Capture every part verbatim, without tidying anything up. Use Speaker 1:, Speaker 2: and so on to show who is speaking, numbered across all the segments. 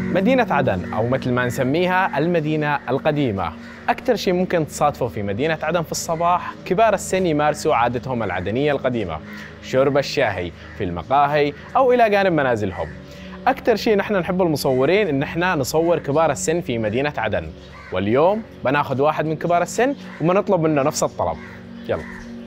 Speaker 1: مدينة عدن أو مثل ما نسميها المدينة القديمة، أكثر شيء ممكن تصادفوا في مدينة عدن في الصباح كبار السن يمارسوا عادتهم العدنية القديمة، شرب الشاي في المقاهي أو إلى جانب منازلهم. أكثر شيء نحن نحب المصورين إن احنا نصور كبار السن في مدينة عدن، واليوم بناخذ واحد من كبار السن وبنطلب منه نفس الطلب. يلا.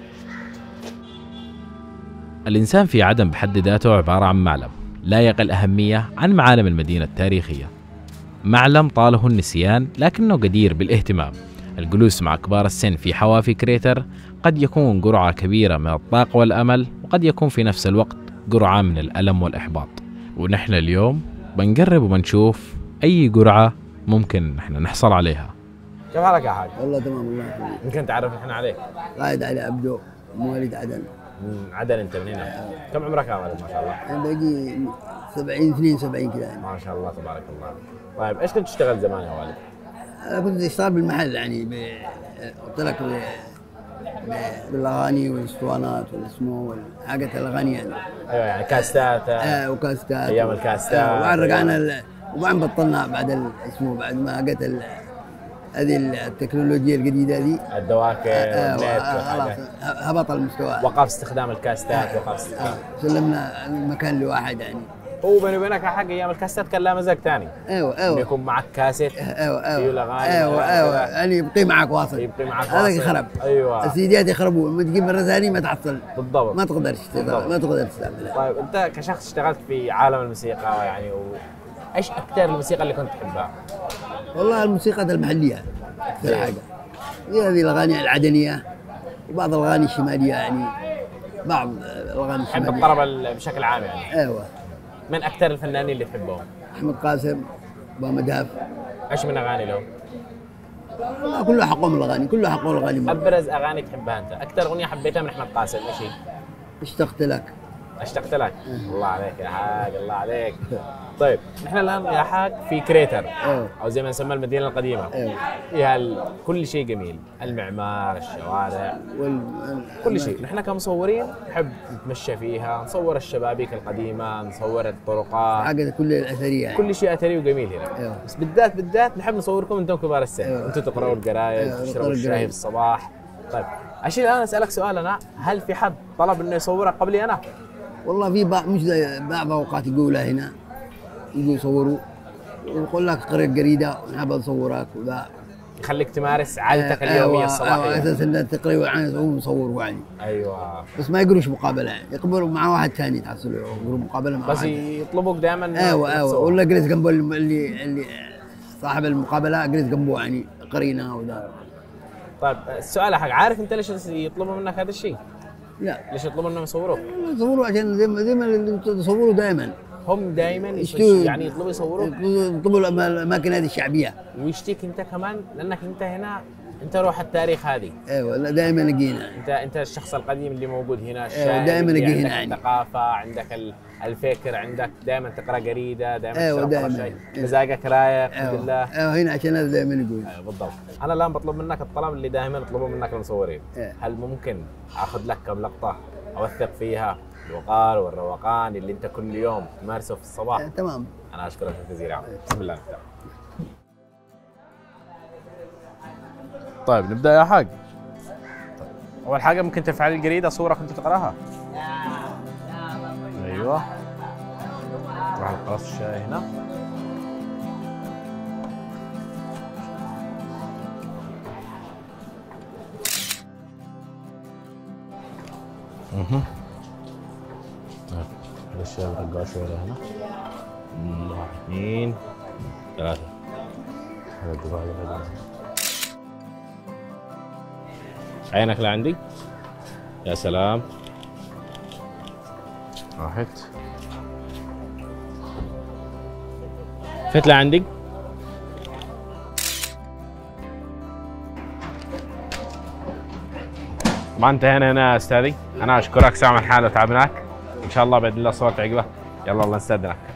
Speaker 2: الإنسان في عدن بحد ذاته عبارة عن معلم لا يقل أهمية عن معالم المدينة التاريخية. معلم طاله النسيان لكنه جدير بالاهتمام. الجلوس مع كبار السن في حوافي كريتر قد يكون جرعة كبيرة من الطاقة والأمل، وقد يكون في نفس الوقت جرعة من الألم والإحباط. ونحن اليوم بنجرب وبنشوف أي جرعة ممكن نحن نحصل عليها.
Speaker 1: كيف حالك يا حاج؟
Speaker 3: والله تمام الله يخليك.
Speaker 1: يمكن تعرف نحن عليك؟
Speaker 3: قاعد على عبدو، مواليد عدن.
Speaker 1: من عدن انت من هنا؟ كم عمرك يا ولد ما شاء الله؟
Speaker 3: انا باقي سبعين اثنين وسبعين كذا يعني.
Speaker 1: ما شاء الله تبارك الله. طيب ايش كنت تشتغل زمان يا والد؟
Speaker 3: انا كنت اشتغل بالمحل يعني ب... قلت لك ب... ب... بالاغاني والاسطوانات والاسمو والحاجات الاغاني يعني.
Speaker 1: ايوه يعني كاستات.
Speaker 3: اه وكاستات
Speaker 1: ايام الكاستات.
Speaker 3: آه وبعد رجعنا ال... وبعدين بطلنا بعد اسمه بعد ما جت ال... هذه التكنولوجيا الجديده دي
Speaker 1: الدواكن
Speaker 3: آه
Speaker 1: والنت
Speaker 3: خلاص هبط المستوى.
Speaker 1: وقف استخدام الكاستات.
Speaker 3: آه
Speaker 1: وقف استخدام
Speaker 3: آه سلمنا المكان لواحد يعني.
Speaker 1: هو بيني وبينك يا حق ايام الكاسيت كان لها مزاج ثاني.
Speaker 3: ايوه ايوه
Speaker 1: يكون معك كاسيت.
Speaker 3: ايوه ايوه
Speaker 1: فيه الاغاني.
Speaker 3: ايوه ايوه يعني يبقي معك واصل.
Speaker 1: يبقي معك واصل.
Speaker 3: هذا يخرب.
Speaker 1: ايوه
Speaker 3: السيديات يخربوا، لما تجيب مره ثانيه ما تحصل.
Speaker 1: بالضبط.
Speaker 3: ما تقدرش ما تقدر تستعملها.
Speaker 1: طيب انت كشخص اشتغلت في عالم الموسيقى يعني و... ايش اكثر الموسيقى اللي كنت تحبها؟
Speaker 3: والله الموسيقى المحليه اكثر حاجه. هي هذه الاغاني العدنيه وبعض الاغاني الشماليه يعني. بعض الاغاني الشماليه.
Speaker 1: تحب الطرب بشكل عام يعني؟
Speaker 3: ايوه.
Speaker 1: من اكثر الفنانين اللي تحبهم؟
Speaker 3: احمد قاسم، ابو مداف.
Speaker 1: ايش من اغاني له؟
Speaker 3: والله كله حقهم الاغاني، كله حقهم الاغاني.
Speaker 1: ابرز اغاني تحبها انت، اكثر اغنيه حبيتها من احمد قاسم ايش هي؟
Speaker 3: اشتقت لك.
Speaker 1: اشتقت لك. الله عليك يا حاج، الله عليك. طيب نحن الان يا حاج في كريتر
Speaker 3: أوه.
Speaker 1: او زي ما نسمى المدينه القديمه.
Speaker 3: ايوه.
Speaker 1: فيها ال... كل شيء جميل، المعمار، الشوارع،
Speaker 3: وال...
Speaker 1: كل شيء. نحن كمصورين نحب نتمشى فيها، نصور الشبابيك القديمه، نصور الطرقات،
Speaker 3: حاجه كل الاثريه يعني.
Speaker 1: كل شيء اثري وجميل هنا.
Speaker 3: أيوه.
Speaker 1: بس بالذات بالذات نحب نصوركم انتم كبار السن.
Speaker 3: أيوه.
Speaker 1: انتم تقراوا الجرايد،
Speaker 3: أيوه.
Speaker 1: تشربوا الشاي في الصباح. طيب عشان الان اسالك سؤال انا، هل في حد طلب انه يصورك قبلي انا؟
Speaker 3: والله في بعض مش زي بعض اوقات يقولها هنا يجوا يصوروا ويقول لك اقرا الجريده ونحب نصورك وذا
Speaker 1: يخليك تمارس عادتك اليوميه
Speaker 3: أيوة
Speaker 1: الصباحيه.
Speaker 3: ايوه اساسا انك تقرا وعن يصوروا يعني.
Speaker 1: ايوه
Speaker 3: بس ما يقولوش مقابله يعني، يقبلوا مع واحد ثاني تحصلوا يقولوا مقابله مع
Speaker 1: بس
Speaker 3: واحد.
Speaker 1: يطلبوك دائما.
Speaker 3: ايوه ايوه ولا جلس جنبه اللي اللي صاحب المقابله جلس جنبه يعني قرينا وذا.
Speaker 1: طيب السؤال حق، عارف انت ليش يطلبوا منك هذا الشيء؟
Speaker 3: لا
Speaker 1: ليش يطلبوا منهم يصوروك؟
Speaker 3: يصوروا عشان زي ما زي ما يصوروا دائما.
Speaker 1: هم دائما يعني يطلبوا يصوروك؟
Speaker 3: يطلبوا الاماكن هذه الشعبيه.
Speaker 1: ويشتيك انت كمان لانك انت هنا، انت روح التاريخ هذه.
Speaker 3: ايوه لا دائما نجينا.
Speaker 1: انت انت الشخص القديم اللي موجود هنا، الشاعر.
Speaker 3: أيوة دائما نجي هنا
Speaker 1: يعني. الثقافه عندك، الفكر عندك، دائما تقرا جريده، دائما
Speaker 3: أيوة
Speaker 1: تشرب شاي، مزاجك رايق الحمد لله.
Speaker 3: ايوه هنا عشان هذا دائما يقول.
Speaker 1: ايوه بالضبط. انا الان بطلب منك الطلب اللي دائما يطلبوه منك المصورين.
Speaker 3: أيوة.
Speaker 1: هل ممكن اخذ لك كم لقطه اوثق فيها الوقار والروقان اللي انت كل يوم تمارسه في الصباح؟
Speaker 3: أيوة تمام.
Speaker 1: انا اشكرك جزيلا يا عم. بسم الله نبدا. طيب نبدا يا حاج. اول حاجه ممكن تفعل الجريده صوره كنت تقراها. ايوه راح القص الشاي هنا. اها طيب الاشياء الرقاش شويه هنا. واحد اثنين ثلاثه. هذا الدبابه. عينك لعندي. يا سلام. راحت. فت لعندي. ما انتهينا هنا يا استاذي. انا اشكرك، سامح حالي وتعبناك. ان شاء الله باذن الله صورت عقبه. يلا الله نستاذنك.